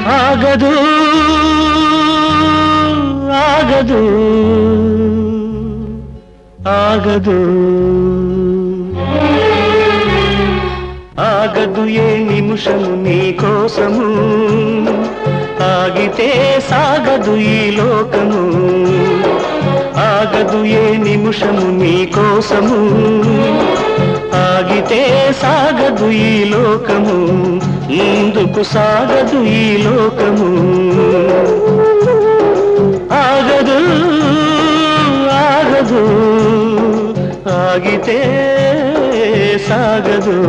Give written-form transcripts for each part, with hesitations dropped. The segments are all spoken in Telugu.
ఆగదు ఆగదు ఆగదు ఆగదు ఏ నిమిషము నీ కోసము ఆగితే సాగదు ఈ లోకము ఆగదు ఏ నిమిషము నీ కోసము ఆగితే సాగదు ఈ లోకము ముందుకు సాగదు ఈ లోకము ఆగదు ఆగదు ఆగితే సాగదు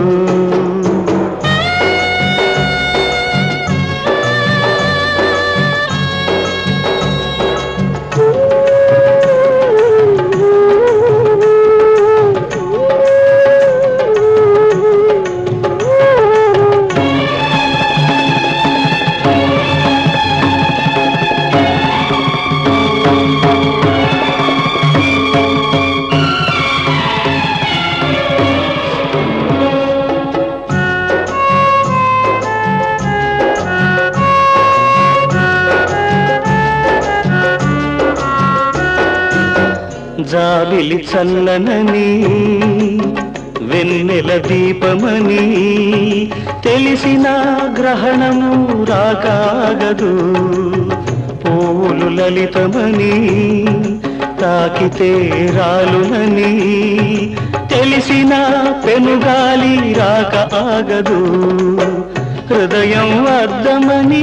జాబిలి చల్లనని వెన్నెల దీపమని తెలిసిన గ్రహణము రాకాగదు పూలు లలితమని తాకితే రాలునని తెలిసిన పెనుగాలి రాక ఆగదు హృదయం అద్దమని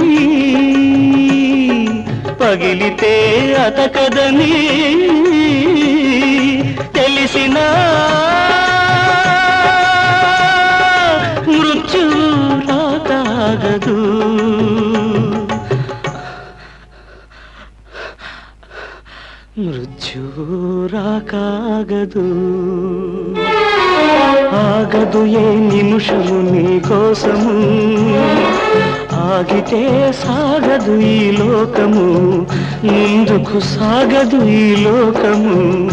పగిలితే అతకదని తెలిసిన మృత్యువు రాకాగదు మృత్యువు రాకాగదు ఆగదు ఏ నిమిషము నీ కోసము ఆగితే సాగదు ఈ లోకము ముందుకు సాగదు ఈ లోకము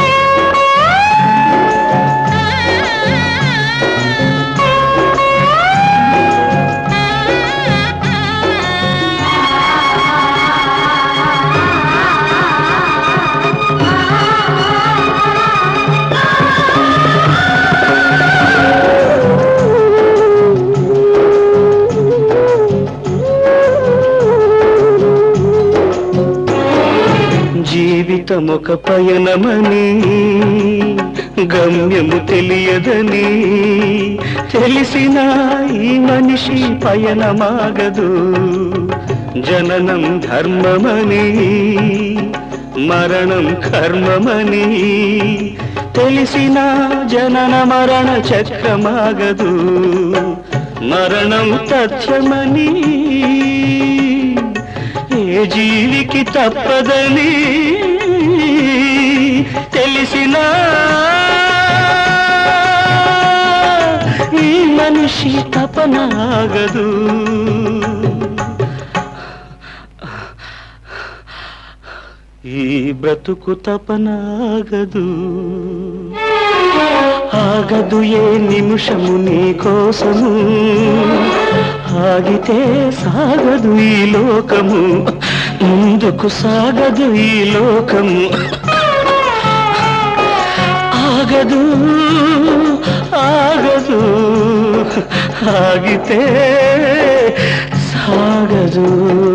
జీవితమొక పయనమని గమ్యము తెలియదని తెలిసిన ఈ మనిషి పయనమాగదు జననం ధర్మమని మరణం కర్మమని తెలిసిన జనన మరణ చక్రమాగదు మరణం తథ్యమని ఏ జీవికి తప్పదని తెలిసిన ఈ మనిషి తపనాగదు ఈ బ్రతుకు తపనాగదు ఆగదు ఏ నిమిషము నీ కోసము ఆగితే సాగదు ఈ లోకము ముందుకు సాగదు ఈ లోకము ఆగదు ఆగదు ఆగితే సాగదు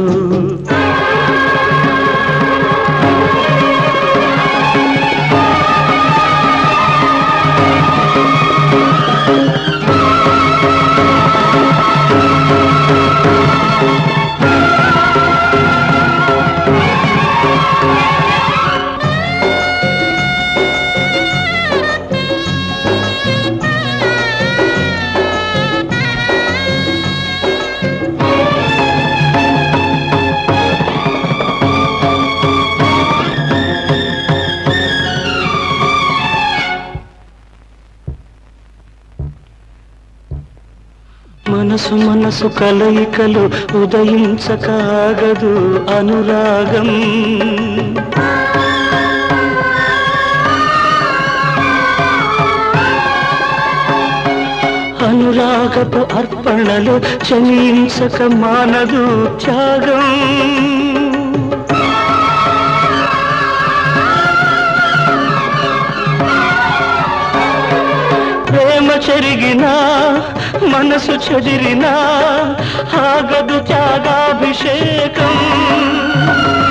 మనసు మనసు కలయికలు ఉదయించకాగదు అనురాగం అనురాగ త్యాగపు అర్పణలు చలించక మానదు త్యాగం. ప్రేమ చెరిగినా మనసు చెదిరినా ఆగదు త్యాగాభిషేకం.